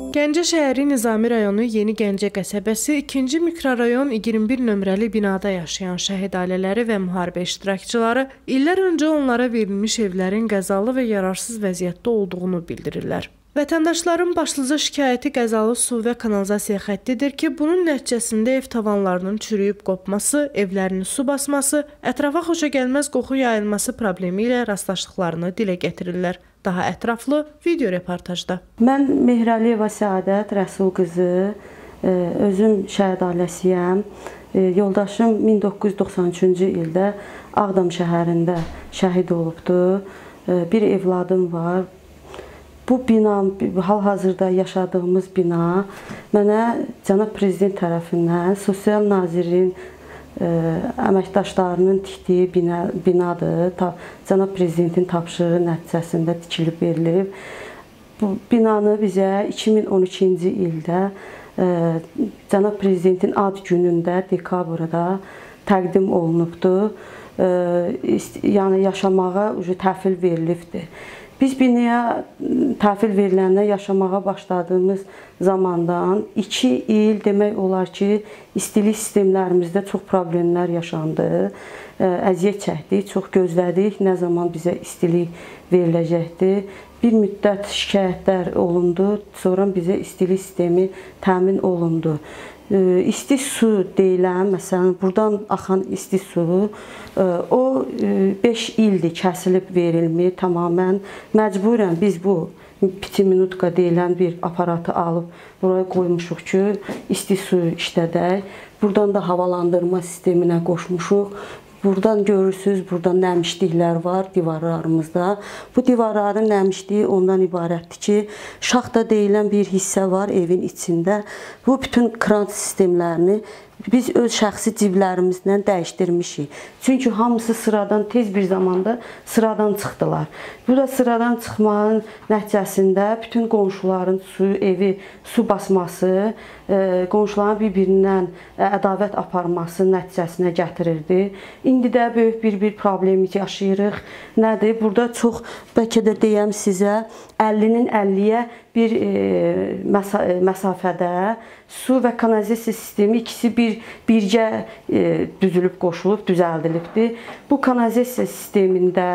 Gəncə şəhəri Nizami rayonu Yeni Gəncə qəsəbəsi 2-ci mikrorayon 21 nömrəli binada yaşayan şəhid ailələri və müharibə iştirakçıları illər öncə onlara verilmiş evlərin qəzalı və yararsız vəziyyətdə olduğunu bildirirlər. Vətəndaşların başlıca şikayəti qəzalı su və kanalizasiya xəttidir ki, bunun nəticəsində ev tavanlarının çürüyüb qopması, evlərini su basması, ətrafa xoşagəlməz qoxu yayılması problemi ilə rastlaşdıqlarını dilə gətirirlər. Daha ətraflı video reportajda. Mən Mehrəliyeva Səadət Rəsul qızı, özüm şəhid ailəsiyəm. Yoldaşım 1993-cü ildə Ağdam şəhərində şəhid olubdu. Bir evladım var. Bu bina, hal-hazırda yaşadığımız bina mənə cənab prezident tərəfindən Sosial Nazirin əməkdaşlarının tikdiyi binadır. Cənab prezidentin tapşırığı nəticəsində tikilib verilib. Bu binanı bizə 2012-ci ildə cənab prezidentin ad günündə, dekabrda təqdim olunubdur. Yəni yaşamağa təhvil verilibdir. Biz binaya təhvil veriləndə yaşamağa başladığımız zamandan 2 il demək olar ki, istilik sistemlərimizdə çox problemlər yaşandı. Əziyyət çəkdik, çox gözlədik, nə zaman bizə istilik veriləcəkdi. Bir müddət şikayətlər olundu, sonra bizə istilik sistemi təmin olundu. İsti su deyilən, məsələn, buradan axan isti su, o 5 ildir kəsilib verilmir tamamən. Məcburən biz bu pitiminutka deyilən bir aparatı alıb buraya qoymuşuq ki, isti su işlədək. Buradan da havalandırma sisteminə qoşmuşuq. Buradan görürsünüz, burada nəmişliklər var divarlarımızda. Bu divarların nəmişliyi ondan ibarətdir ki, şaxta deyilən bir hissə var evin içində. Bu bütün kran sistemlərini biz öz şəxsi ciblərimizdən dəyişdirmişik. Çünki hamısı sıradan tez bir zamanda sıradan çıxdılar. Bu da sıradan çıxmanın nəticəsində bütün qonşuların evi su basması, qonşuların bir-birindən ədavət aparması nəticəsinə gətirirdi. İndi də böyük bir problemi yaşayırıq. Nədir? Burada çox, bəlkə də deyəm sizə, 50-nin 50-yə bir məsafədə su və kanalizasiya sistemi ikisi birgə düzülüb, qoşulub, düzəldilibdir. Bu kanalizasiya sistemində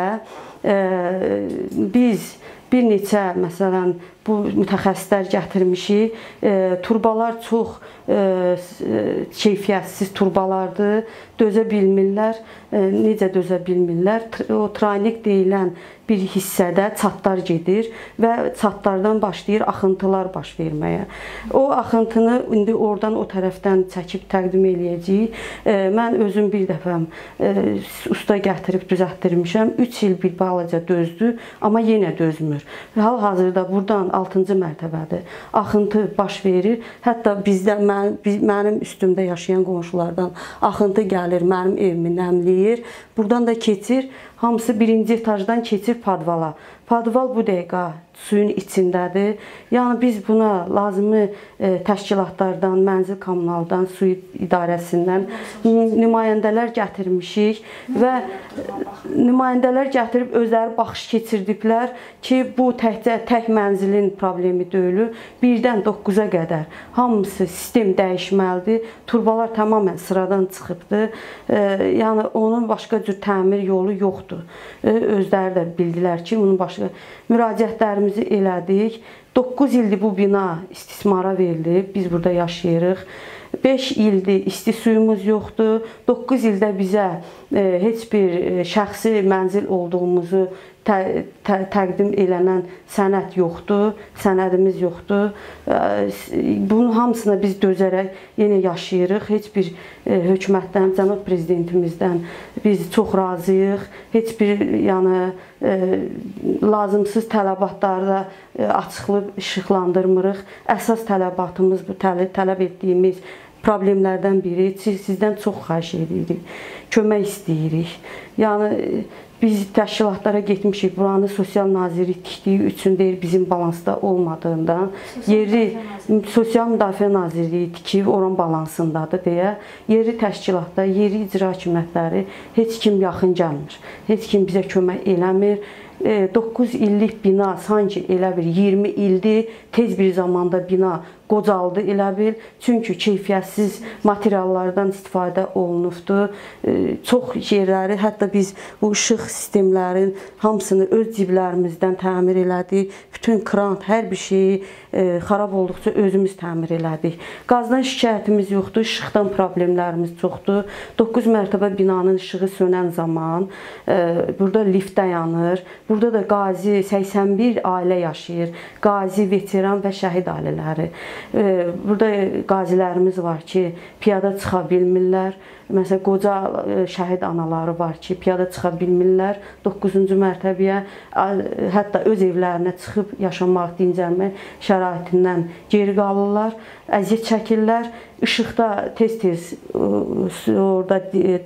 biz bir neçə, məsələn, bu mütəxəssislər gətirmişik. Turbalar çox keyfiyyətsiz turbalardır. Dözə bilmirlər. Necə dözə bilmirlər? O traynik deyilən bir hissədə çatlar gedir və çatlardan başlayır axıntılar baş verməyə. O axıntını indi oradan o tərəfdən çəkib təqdim eləyəcəyik. Mən özüm bir dəfə usta gətirib düzəltdirmişəm. 3 il bir balaca dözdü, amma yenə dözmür. Hal-hazırda buradan 6-cı mərtəbədir. Axıntı baş verir. Hətta bizdə, mənim üstümdə yaşayan qonşulardan axıntı gəlir, mənim evimi nəmləyir. Buradan da keçir. Hamısı birinci etajdan keçir padvala. Padval bu dəqiqə suyun içindədir. Yəni biz buna lazımi təşkilatlardan, mənzil kommunaldan, su idarəsindən nümayəndələr gətirmişik və nümayəndələr gətirib özləri baxış keçirdiklər ki, bu tək mənzilin problemi deyil. 1-dən 9-a qədər hamısı sistem dəyişməlidir. Turbalar tamamilə sıradan çıxıbdır. Yəni onun başqa cür təmir yolu yoxdur. Özləri də bildilər ki, bunun başqa müraciətlərimizi elədik. 9 ildir bu bina istismara verilib. Biz burada yaşayırıq. 5 ildir isti suyumuz yoxdur. 9 ildə bizə heç bir şəxsi mənzil olduğumuzu təqdim elənən sənəd yoxdur, sənədimiz yoxdur. Bunun hamısına biz dözərək yenə yaşayırıq. Heç bir hökumətdən, cənab prezidentimizdən biz çox razıyıq. Heç bir lazımsız tələbatlarda açıqlıq işıqlandırmırıq. Əsas tələbatımız bu, tələb etdiyimiz problemlərdən biri. Sizdən çox xahiş edirik, kömək istəyirik. Yəni biz təşkilatlara getmişik, buranı Sosial Nazirlik tikdiyi üçün deyir, bizim balansda olmadığından, yeri Sosial Müdafiə Nazirliyi tikib, oran balansındadır deyə, yeri təşkilatda, yeri icra hakimiyyətləri heç kim yaxın gəlmir, heç kim bizə kömək eləmir. 9 illik bina sanki elə bir 20 ildir, tez bir zamanda bina qocaldı elə bil. Çünki keyfiyyətsiz materiallardan istifadə olunubdur. Çox yerləri, hətta biz bu işıq sistemlərin hamısını öz ciblərimizdən təmir elədik. Bütün kran, hər bir şeyi xarab olduqca özümüz təmir elədik. Qazdan şikayətimiz yoxdur, işıqdan problemlərimiz çoxdur. 9 mərtəbə binanın işığı sönən zaman burada lift dayanır. Burada da qazi 81 ailə yaşayır. Qazi, veteran və şəhid ailələri. Burada qazilərimiz var ki, piyada çıxa bilmirlər. Məsələn, qoca şəhid anaları var ki, piyada çıxa bilmirlər 9-cu mərtəbəyə. Hətta öz evlərinə çıxıb yaşamaq, dincəlmək şəraitindən geri qalırlar, əziyyət çəkirlər. İşıqda tez-tez orada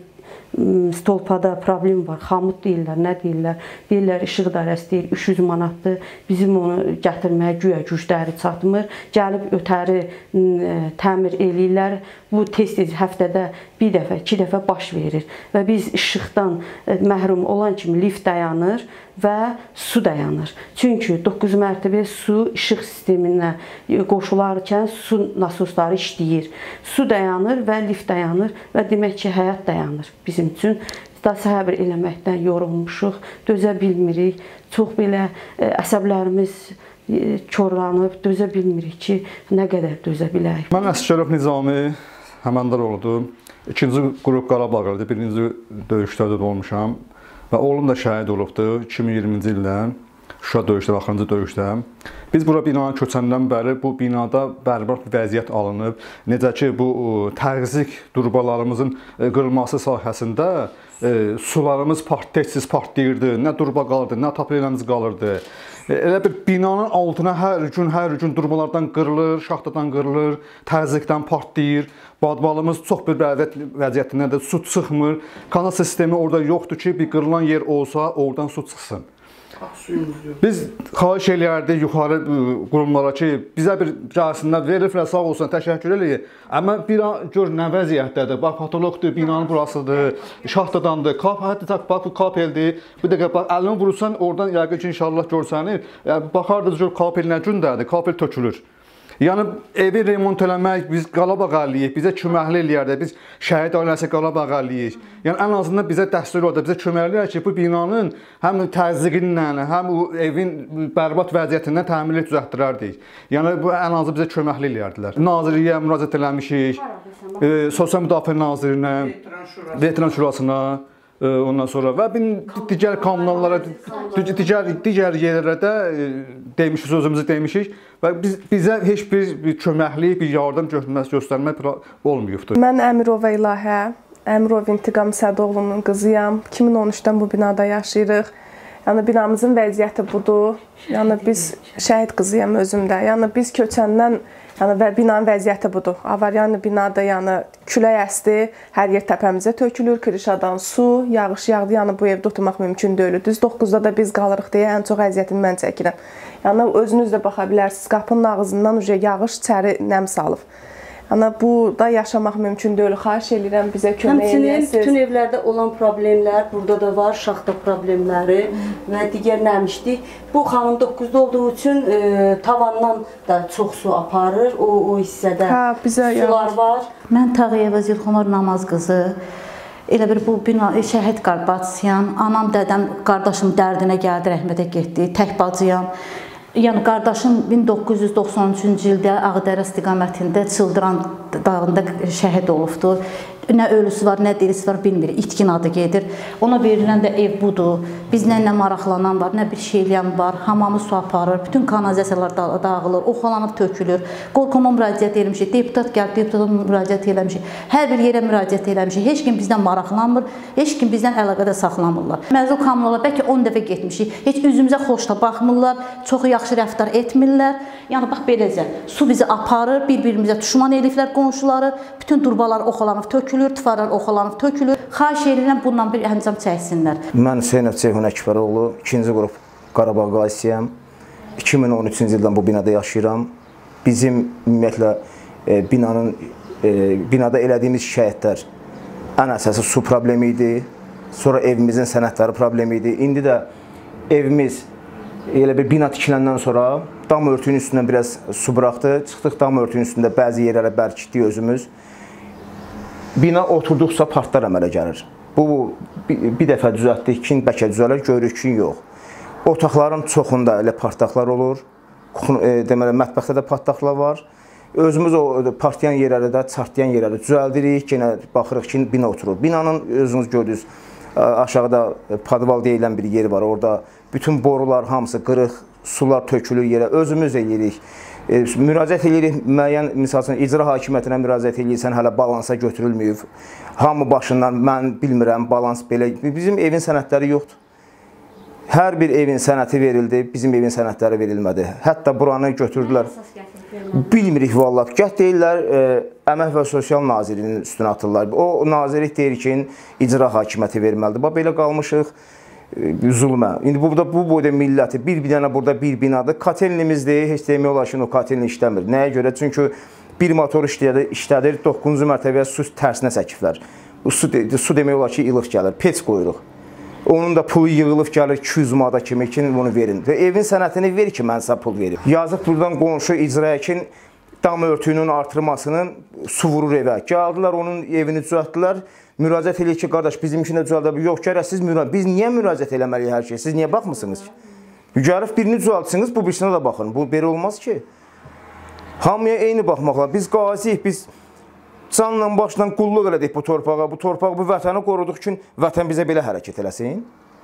stolpada problem var, xamut deyirlər, nə deyirlər? Deyirlər, işıq idarəsi deyir, 300 manatdır. Bizim onu gətirməyə güya gücləri çatmır. Gəlib ötəri təmir eləyirlər. Bu tez-tez həftədə bir dəfə, 2 dəfə baş verir. Və biz işıqdan məhrum olan kimi lift dayanır və su dayanır. Çünki 9 mərtəbə su işıq sisteminə qoşularkən su nasosları işləyir. Su dayanır və lift dayanır və demək ki, həyat dayanır bizim üçün. Da səbir eləməkdən yorulmuşuq, dözə bilmirik. Çox belə əsəblərimiz korlanıb, dözə bilmirik ki, nə qədər dözə bilək. Mən Əsgərov Nizami Həməndaroğludur. 2-ci qrup Qarabağlıdır, 1-ci döyüşlərdə olmuşam. Və oğlum da şəhid olubdur 2020-ci ildə, Şuşa döyüşdə, axırıncı döyüşdə. Biz bura binanı köçəndən bəri bu binada bərbad bir vəziyyət alınıb. Necə ki, bu təzyiq durbalarımızın qırılması sahəsində sularımız tez-tez partlayırdı, nə durba qalırdı, nə tapellərimiz qalırdı. Elə bir binanın altına hər gün durbalardan qırılır, şaxtadan qırılır, təzyiqdən partlayır. Badbalımız çox bir vəziyyətində də su çıxmır. Kanal sistemi orada yoxdur ki, bir qırılan yer olsa, oradan su çıxsın. Biz xahiş eləyərdik yuxarı qurumlara ki, bizə bir gəlsinlər, veriblər, sağ olsun, təşəkkür eləyir. Amma bir gör nə vəziyyətdədir. Bax, patologdur, binanın burasıdır, şaxtadandır, hətta bax, bu kapeldir. Bir dəqiqə, bax, əlini vurursan, oradan yəqin ki, inşallah görsənir. Baxardınız, gör, kapel nə gündədir, kapel tökülür. Yəni, evi remont eləmək, biz Qarabağ əliyik, bizə köməkli eləyərdik, biz şəhid ailəsi Qarabağ əliyik. Yəni, ən azından bizə dəstək oldu, bizə köməkli eləyər ki, bu binanın həm təzyiqindən, həm evin bərbad vəziyyətindən təminli düzəltdirərdik. Yəni, bu ən azı bizə köməkli eləyərdilər. Nazirliyə müraciət eləmişik, Sosial Müdafiə Nazirinə, Veteran Şurasına, ondan sonra və digər kommunallara, digər yerlərdə demişik, sözümüzü demişik və bizə heç bir köməklik, bir yardım göstərmək olmayıbdır. Mən Əmirova İlahə, Əmirov İntiqam Sədoğlunun qızıyam. 2013-dən bu binada yaşayırıq. Yəni binamızın vəziyyəti budur. Yəni biz şəhid qızıyam özümdə. Yəni biz köçəndən və binanın vəziyyəti budur. Avariyanı binada külək əsdi, hər yer təpəmizə tökülür, kirişadan su, yağış yağdı, bu evdə oturmaq mümkün deyil. Düz 9-da da biz qalırıq deyə ən çox əziyyətini mən çəkirəm. Yəni özünüz də baxa bilərsiniz, qapının ağzından yağış içəri nəm salıb. Burada yaşamaq mümkün deyil. Xahiş edirəm bizə kömək eləyəsiniz. Bütün evlərdə olan problemlər burada da var, şaxta problemləri və digər nəmişlik. Bu xanım 9-da olduğu üçün tavandan da çox su aparır, o hissədə sular var. Mən Tağıyeva Zilxonor Namaz qızı. Elə bir bu şəhid bacısıyam. Anam, dədəm, qardaşım dərdinə gəldi, rəhmətə getdi. Tək bacıyam. Yəni, qardaşım 1993-cü ildə Ağdərə istiqamətində Çıldıran dağında şəhid olubdur. Nə ölüsü var, nə dirisi var bilmirik. İtkin adı gedir. Ona verilən də ev budur. Bizlə nə maraqlanan var, nə bir şey eləyən var. Hamamı su aparır. Bütün kanalizasiyalar dağılır, oxalanıb tökülür. Qorxuma müraciət eləmişik. Deputat gəlib, deputata müraciət eləmişik. Hər bir yerə müraciət eləmişik. Heç kim bizdən maraqlanmır. Heç kim bizdən əlaqədə saxlamırlar. Məzul kommunala bəlkə 10 dəfə getmişik. Heç üzümüzə xoşda baxmırlar. Çox yaxşı rəftar etmirlər. Yəni, bax, beləcə. Su bizi aparır, bir-birimizə düşman eliflər qonşuları. Bütün durbalar oxalanıb tökülür. Tıfarlar oxalanıb tökülür. Xahiş edirəm bundan bir əncam çəksinlər. Mən Hüseynov Ceyhun Əkbəroğlu, 2-ci qrup Qarabağ qazisiyəm. 2013-cü ildən bu binada yaşayıram. Bizim ümumiyyətlə binada elədiyimiz şikayətlər ən əsası su problemi idi. Sonra evimizin sənədləri problemi idi. İndi də evimiz elə bir bina tikiləndən sonra dam örtüyünün üstündən biraz su buraxdı. Çıxdıq dam örtüyünün üstündə bəzi yerlərə bərkitdik özümüz. Bina oturduqsa partlar əmələ gəlir. Bu bir dəfə düzəltdik, ikinci bəlkə düzələr, görürük ki, yox. Otaqların çoxunda elə partlaqlar olur. Deməli, mətbəxdə də partlaqlar var. Özümüz o partlayan yerləri də, çartlayan yerləri düzəldirik. Yenə baxırıq ki, bina oturur. Binanın özünüz gördünüz, aşağıda podval deyilən bir yeri var. Orada bütün borular hamısı qırıq, sular tökülür yerə. Özümüz eləyirik. Müraciət eləyirik, müəyyən, misal üçün, icra hakimiyyətinə müraciət eləyirsən, hələ balansa götürülməyib. Hamı başından, mən bilmirəm, balans belə. Bizim evin sənədləri yoxdur. Hər bir evin sənəti verildi, bizim evin sənədləri verilmədi. Hətta buranı götürdülər. Bilmirik vallahi. Gəh deyirlər, Əmək və Sosial Nazirliyinin üstünə atırlar. O nazirlik deyir ki, icra hakimiyyəti verməlidir. Bax, belə qalmışıq zulmə. İndi bu boyda milləti, bir dənə burada bir binadır. Katelnimizdir, heç demək olar ki, o katelni işləmir. Nəyə görə? Çünki bir motor işlədir, 9-cu mərtəbəyə su tərsinə çəkiblər. Su demək olar ki, ilıq gəlir, pec qoyuruq. Onun da pulu yığılıb gəlir 200 manata kimi ki, bunu verin. Evin sənətini ver ki, mən sizə pul verim. Yazıq buradan qonşu icraya ki, dam örtüyünün artırmasının su vurur evə. Gəldilər, onun evini düzəltdilər. Müraciət eləyir ki, qardaş, bizimkini düzəldə. Yox, gərək siz biz niyə müraciət eləməliyik hər şey? Siz niyə baxmısınız ki? Gəlib birini düzəltsiniz, bu birisinə də baxın. Bu belə olmaz ki. Hamıya eyni baxmaqla. Biz qaziyik, biz canla başla qulluq elədik bu torpağa. Bu torpağı, bu vətəni qoruduq ki, vətən bizə belə hərəkət eləsin.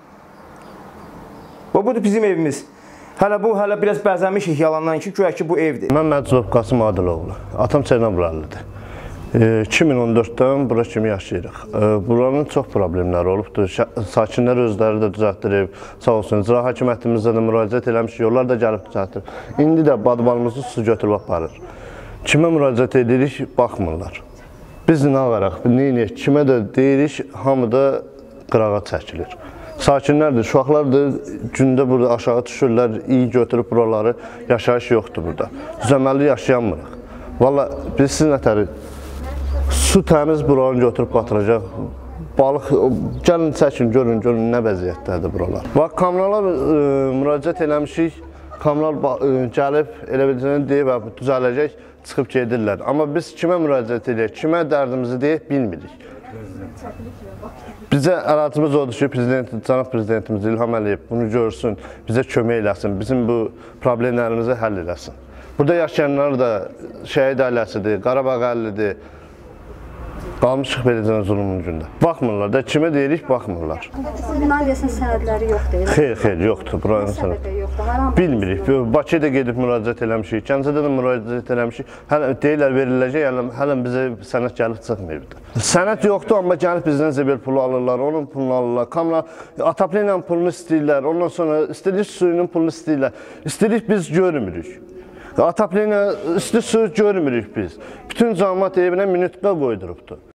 Budur bizim evimiz. Hələ biraz bəzəmişik yalandan ki, güya ki, bu evdir. Mən Məclub Qasım Adiloğlu. Atam Çernobylilidir. 2014-dən bura kimi yaşayırıq. Buranın çox problemləri olubdur. Sakinlər özləri də düzəltdirib, sağ olsun. İcra hakimiyyətimizdə də müraciət eləmiş, yollar da gəlib düzəltdir. İndi də badbalımızı su götürüb aparır. Kimə müraciət edirik, baxmırlar. Biz nə varaq, neyiniyək, kimə də deyirik, hamı da qırağa çəkilir. Sakinlərdir, uşaqlardır, gündə burada aşağı düşürlər, iyi götürüb buraları, yaşayış yoxdur burada. Düzəməli yaşayanmırıq. Valla biz sizin nətəri, su təmiz buranı götürüb batıracaq. Balıq, gəlin çəkin, görün nə vəziyyətdədir buralar. Bax, kameralar müraciət eləmişik, kameralar gəlib, elə biləcəyini deyib, düzələcək, çıxıb gedirlər. Amma biz kimə müraciət edək, kimə dərdimizi deyək, bilmirik. Bizə ərazimiz odur ki, cənab prezidentimiz İlham Əliyev bunu görsün, bizə kömək eləsin, bizim bu problemlərimizi həll eləsin. Burada yaşayanlar da şəhid ailəsidir, Qarabağ əllidir. Qalmışıq beləcə zulmün gündə. Baxmırlar da, kimə deyirik, baxmırlar. Siz binanın deyəsən sənədləri yoxdur. Xeyr, yoxdur. Buranın sənədləri bilmirik. Bakıda gedib müraciət eləmişik, Gəncədə də müraciət eləmişik. Deyirlər, veriləcək, hələ bizə sənəd gəlib çıxmayıbdır. Sənəd yoxdur, amma gəlib bizdən zibil pulu alırlar, onun pulunu alırlar. Kamera ataplı pulunu istəyirlər, ondan sonra istədik suyunun pulunu istəyirlər. İstədik biz görmürük. Ataplı isti su görmürük biz. Bütün cəmiyyət evinə minütqə qoydurubdur.